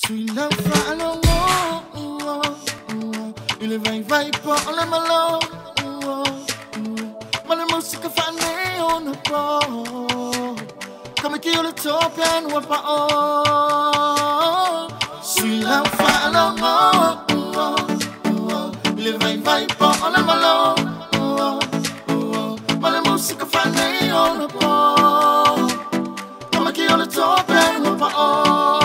Sweet love follow il vai por la malo ma la musica fa neon po come che io le topia non pa sweet love follow il vai por la malo ma la musica fa neon po come che io le topia non pa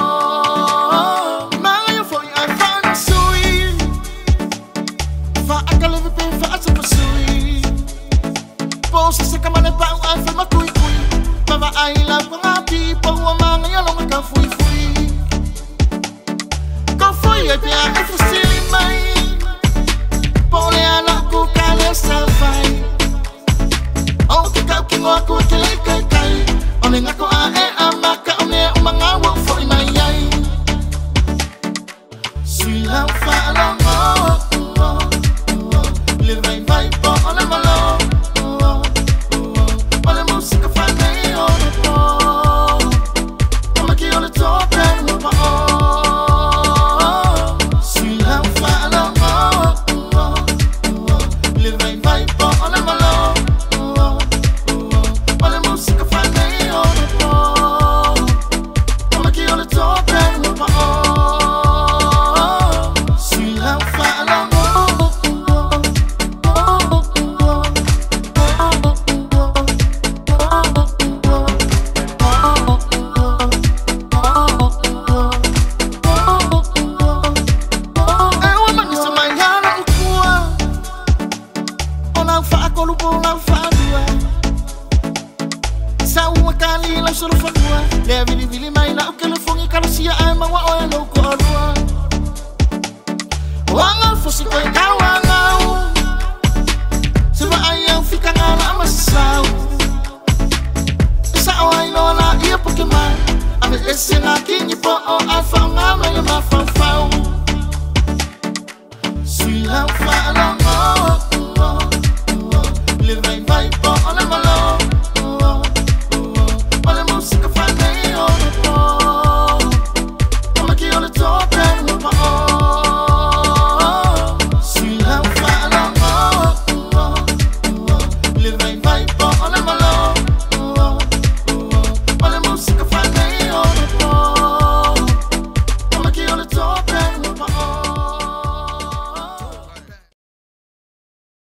Posa sa kamane pa ang alfa matui-tui Mama ay lang mga people Wama ngayalong ka-fui-fui Ka-fui ay piya ay fusilimay Pole anak ko kala sa fay O kikaw kingo ako kilay-kay-kay Oling ako ae amaka One umangawang for imayay Sila fa'alang Livay vibe po olang malo solo fa dua le vili mai na ke lo fongi kalo sia ai mawa o lo ko dua wanga fosi ko ngawangau seba ayang fika ngala masau sa o ai no la ia pokemon ame esena kinyi po